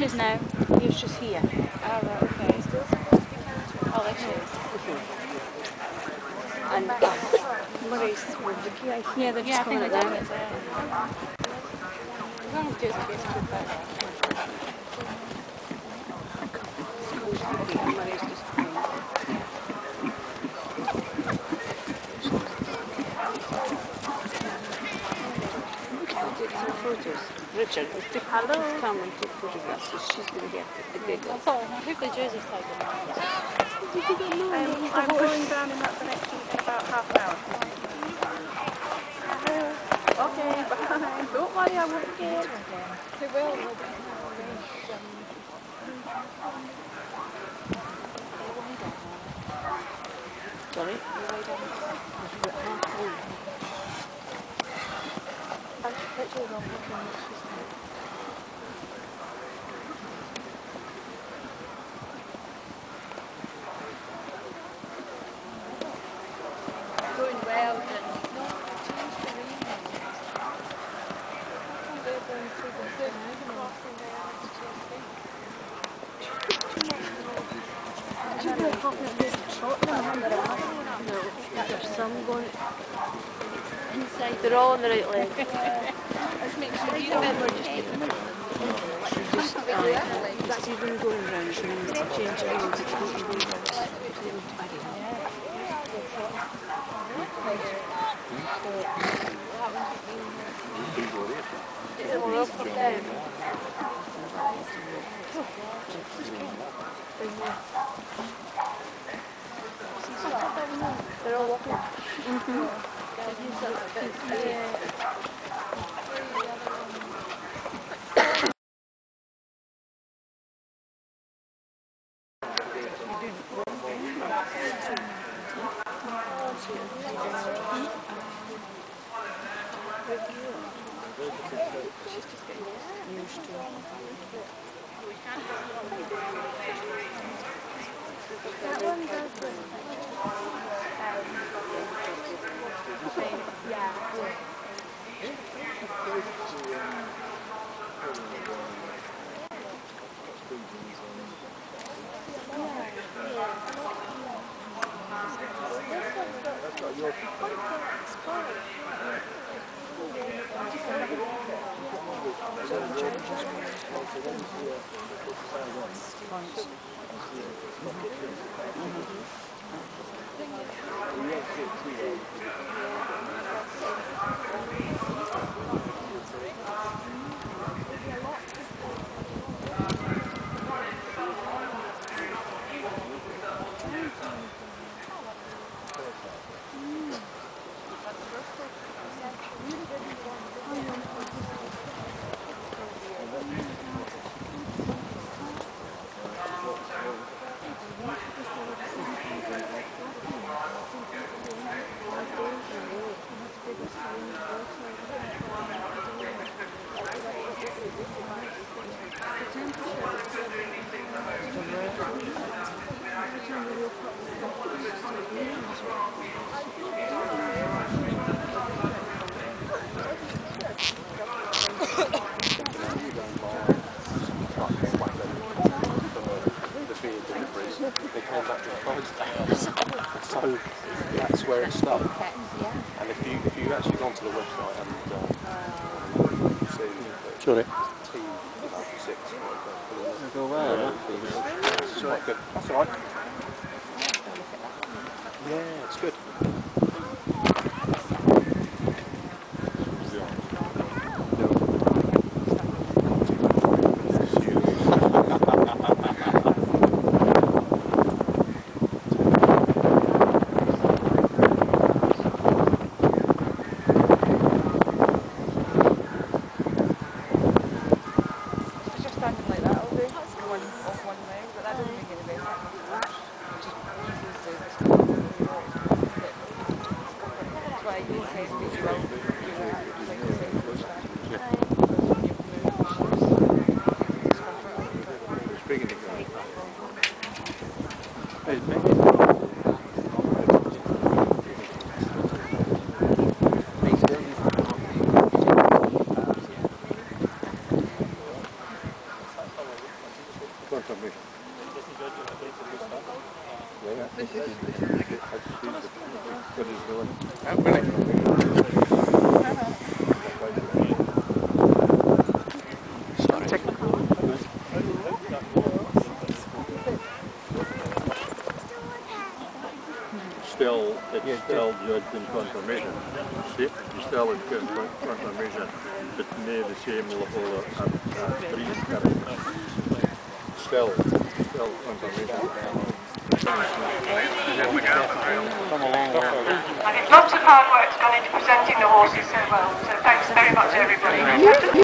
is now. He was just here. Oh, right, okay. Oh, there she is. And Murray's with Vicky, I think. Yeah, they're just coming at down. them. As long as Joseph gets a good photo. And Murray's just coming. Take some photos. Richard, take Hello. camera and take photographs, so she's going to get the big I one. thought, hopefully Joseph's taken that. I'm going down in that direction in about half an hour. Okay, bye. Don't worry, I won't forget. They will. Sorry? Going well. There's some going Inside. They're all on the right leg. Just make sure you remember just get them That's even going round, she needs to change it to completely reverse. They're all walking. She's just getting used to it. That one does good. They came back to Clydesdale, so that's where it started. And if you actually gone to the website and see Sorry. T6, Go well. it's quite good. That's all right. Yeah, it's good. Standing like that all day. One off one leg, but that doesn't make any better. Just uses the It's still judged in confirmation. Still in confirmation, but near the same level at breeze current. Still confirmation. Lots of hard work's gone into presenting the horses so well, so thanks very much everybody.